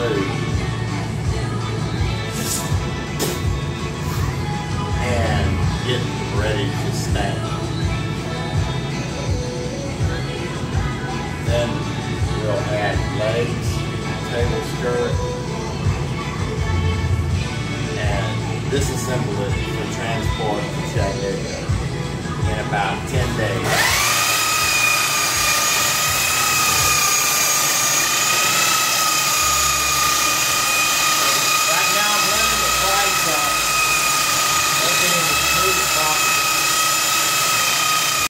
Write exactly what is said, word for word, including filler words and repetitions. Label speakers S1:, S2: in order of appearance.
S1: smooth. And getting ready to stand. Then we'll add legs, table skirt, and disassemble it for transport to Chattanooga in about ten days.